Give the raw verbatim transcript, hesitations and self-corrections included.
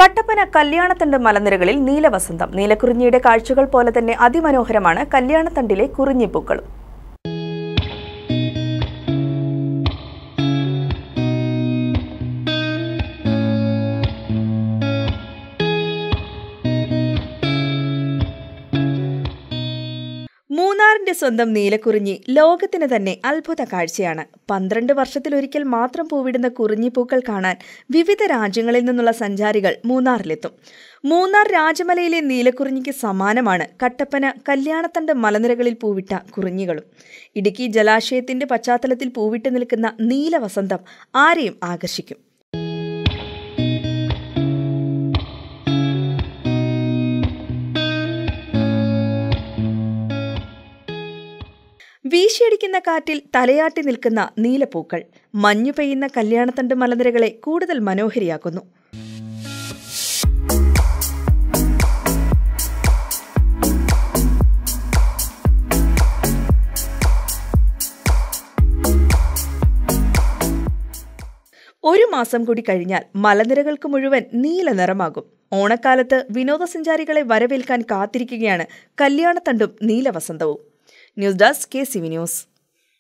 കട്ടപ്പന കല്യാണത്തണ്ട് മലനിരകളിൽ നീലവസന്തം. നീലക്കുറിഞ്ഞിയുടെ കാഴ്ചകൾ പോലെ തന്നെ അതിമനോഹരമാണ് കല്യാണത്തണ്ടിലെ കുറിഞ്ഞിപ്പൂക്കളും. മൂന്നാറിന്റെ സ്വന്തം നീലക്കുറിഞ്ഞി ലോകത്തിന് തന്നെ അത്ഭുത കാഴ്ചയാണ്. പന്ത്രണ്ട് വർഷത്തിലൊരിക്കൽ മാത്രം പൂവിടുന്ന കുറിഞ്ഞിപ്പൂക്കൾ കാണാൻ വിവിധ രാജ്യങ്ങളിൽ നിന്നുള്ള സഞ്ചാരികൾ മൂന്നാറിലെത്തും. മൂന്നാർ രാജമലയിലെ നീലക്കുറിഞ്ഞിക്ക് സമാനമാണ് കട്ടപ്പന കല്യാണത്തണ്ട് മലനിരകളിൽ പൂവിട്ട കുറിഞ്ഞികളും. ഇടുക്കി ജലാശയത്തിന്റെ പശ്ചാത്തലത്തിൽ പൂവിട്ട് നിൽക്കുന്ന നീലവസന്തം ആരെയും ആകർഷിക്കും. വീശിയടിക്കുന്ന കാറ്റിൽ തലയാട്ടി നിൽക്കുന്ന നീലപ്പൂക്കൾ മഞ്ഞു പെയ്യുന്ന കല്യാണത്തണ്ട് മലനിരകളെ കൂടുതൽ മനോഹരിയാക്കുന്നു. ഒരു മാസം കൂടി കഴിഞ്ഞാൽ മലനിരകൾക്ക് മുഴുവൻ നീല നിറമാകും. ഓണക്കാലത്ത് വിനോദസഞ്ചാരികളെ വരവേൽക്കാൻ കാത്തിരിക്കുകയാണ് കല്യാണത്തണ്ടും നീലവസന്തവും. News desk K C V news.